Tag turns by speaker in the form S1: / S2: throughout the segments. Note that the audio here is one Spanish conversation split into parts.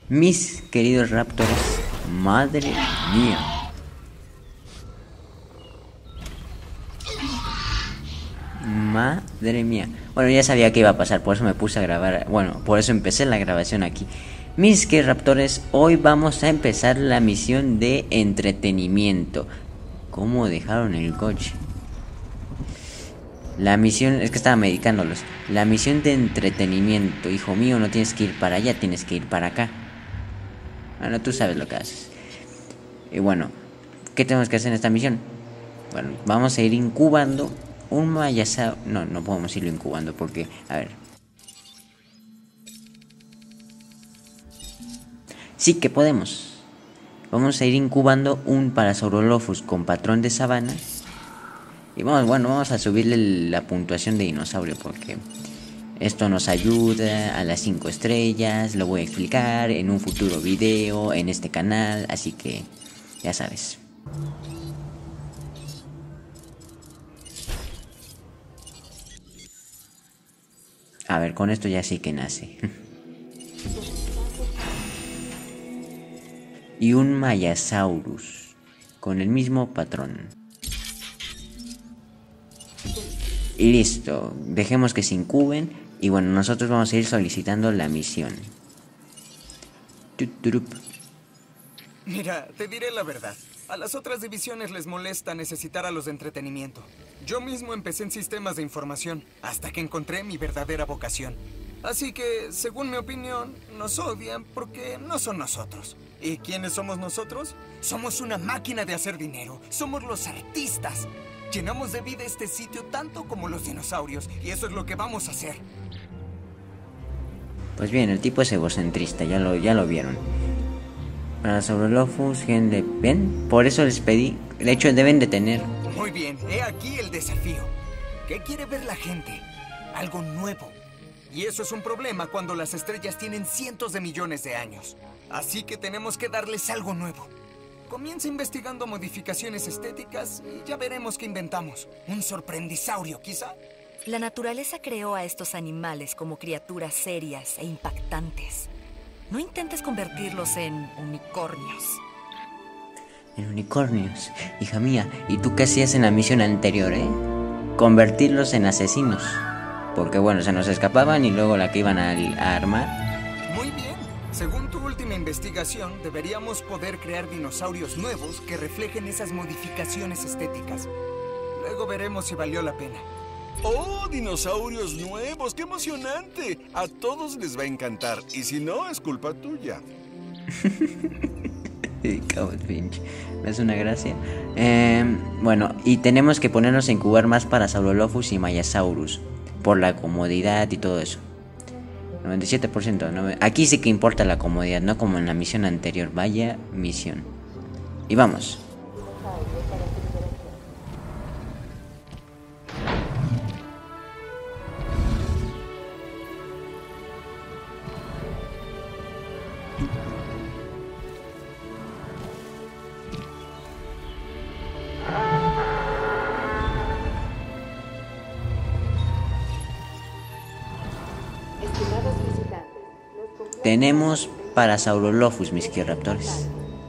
S1: Mis queridos raptores, madre mía. Madre mía. Bueno, ya sabía que iba a pasar, por eso me puse a grabar. Bueno, por eso empecé la grabación aquí. Mis que raptores, hoy vamos a empezar la misión de entretenimiento. ¿Cómo dejaron el coche? La misión, es que estaba medicándolos. La misión de entretenimiento, hijo mío, no tienes que ir para allá, tienes que ir para acá. Bueno, tú sabes lo que haces. Y bueno, ¿qué tenemos que hacer en esta misión? Bueno, vamos a ir incubando un mayasao. No podemos irlo incubando porque, a ver. Sí que podemos. Vamos a ir incubando un Parasaurolophus con patrón de sabana. Y vamos a subirle la puntuación de dinosaurio porque esto nos ayuda a las 5 estrellas. Lo voy a explicar en un futuro video en este canal, así que ya sabes. A ver, con esto ya sí que nace. Y un Mayasaurus con el mismo patrón. Y listo, dejemos que se incuben. Y bueno, nosotros vamos a ir solicitando la misión.
S2: Mira, te diré la verdad. A las otras divisiones les molesta necesitar a los de entretenimiento. Yo mismo empecé en sistemas de información, hasta que encontré mi verdadera vocación. Así que, según mi opinión, nos odian porque no son nosotros. ¿Y quiénes somos nosotros? Somos una máquina de hacer dinero. Somos los artistas. Llenamos de vida este sitio tanto como los dinosaurios, y eso es lo que vamos a hacer.
S1: Pues bien, el tipo es egocentrista, ya lo vieron. Parasaurolophus, gen de... ¿Ven? Por eso les pedí. De hecho, deben de tener...
S2: Muy bien, he aquí el desafío. ¿Qué quiere ver la gente? Algo nuevo. Y eso es un problema cuando las estrellas tienen cientos de millones de años. Así que tenemos que darles algo nuevo. Comienza investigando modificaciones estéticas y ya veremos qué inventamos. ¿Un sorprendisaurio, quizá?
S3: La naturaleza creó a estos animales como criaturas serias e impactantes. No intentes convertirlos en unicornios.
S1: En unicornios, hija mía. ¿Y tú qué hacías en la misión anterior, Convertirlos en asesinos. Porque bueno, se nos escapaban y luego la que iban a armar.
S2: Muy bien. Según tu última investigación, deberíamos poder crear dinosaurios nuevos que reflejen esas modificaciones estéticas. Luego veremos si valió la pena.
S4: ¡Oh, dinosaurios nuevos! ¡Qué emocionante! A todos les va a encantar. Y si no, es culpa tuya.
S1: Finch, me hace una gracia. Bueno, y tenemos que ponernos a incubar más Parasaurolophus y Mayasaurus. Por la comodidad y todo eso. 97%. Aquí sí que importa la comodidad, no como en la misión anterior. Vaya misión. Y vamos. Tenemos Parasaurolophus, mis raptores.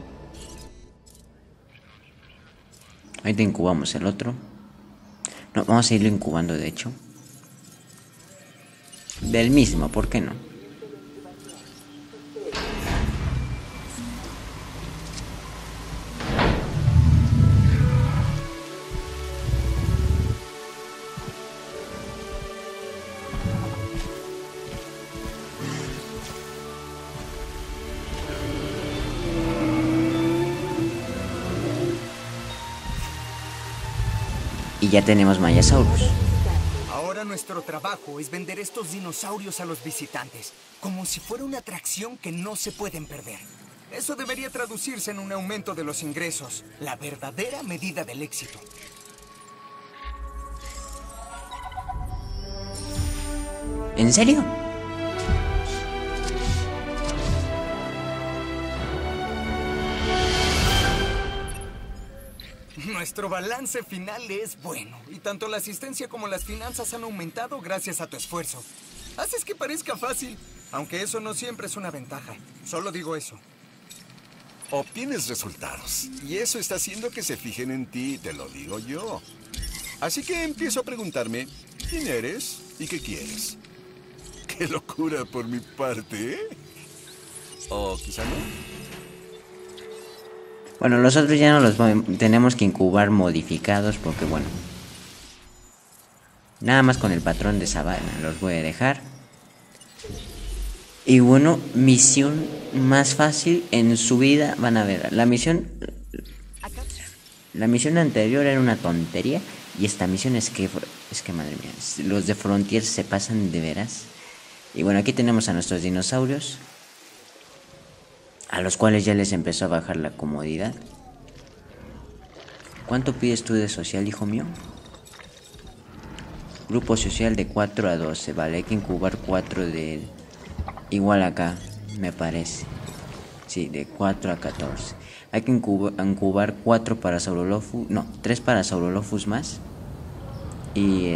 S1: Ahorita incubamos el otro. No, vamos a irlo incubando, de hecho. Del mismo, ¿por qué no? Y ya tenemos Mayasaurus.
S2: Ahora nuestro trabajo es vender estos dinosaurios a los visitantes, como si fuera una atracción que no se pueden perder. Eso debería traducirse en un aumento de los ingresos, la verdadera medida del éxito.
S1: ¿En serio?
S2: Nuestro balance final es bueno, y tanto la asistencia como las finanzas han aumentado gracias a tu esfuerzo. Haces que parezca fácil. Aunque eso no siempre es una ventaja. Solo digo eso.
S4: Obtienes resultados. Y eso está haciendo que se fijen en ti, te lo digo yo. Así que empiezo a preguntarme, ¿quién eres y qué quieres? ¡Qué locura por mi parte! ¿O quizá no?
S1: Bueno, los otros ya no los tenemos que incubar modificados porque, bueno, nada más con el patrón de sabana los voy a dejar. Y bueno, misión más fácil en su vida van a ver. La misión anterior era una tontería. Y esta misión es que madre mía, los de Frontier se pasan de veras. Y bueno, aquí tenemos a nuestros dinosaurios, a los cuales ya les empezó a bajar la comodidad. ¿Cuánto pides tú de social, hijo mío? Grupo social de 4 a 12, vale, hay que incubar 4 de... Igual acá, me parece. Sí, de 4 a 14. Hay que incubar 4 para Saurolophus, no, 3 para Saurolophus más. Y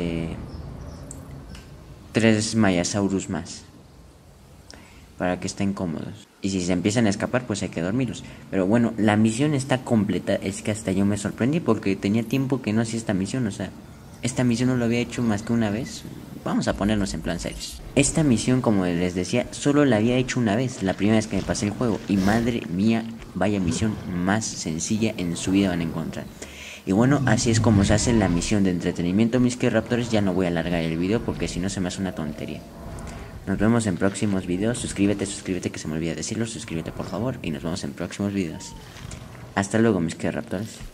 S1: 3 Mayasaurus más. Para que estén cómodos. Y si se empiezan a escapar, pues hay que dormirlos. Pero bueno, la misión está completa. Es que hasta yo me sorprendí porque tenía tiempo que no hacía esta misión. O sea, esta misión no lo había hecho más que una vez. Vamos a ponernos en plan serios. Esta misión, como les decía, solo la había hecho una vez. La primera vez que me pasé el juego. Y madre mía, vaya misión más sencilla en su vida van a encontrar. Y bueno, así es como se hace la misión de entretenimiento, mis Raptors. Ya no voy a alargar el video porque si no se me hace una tontería. Nos vemos en próximos videos. Suscríbete que se me olvida decirlo. Suscríbete por favor y nos vemos en próximos videos. Hasta luego, mis Raptors.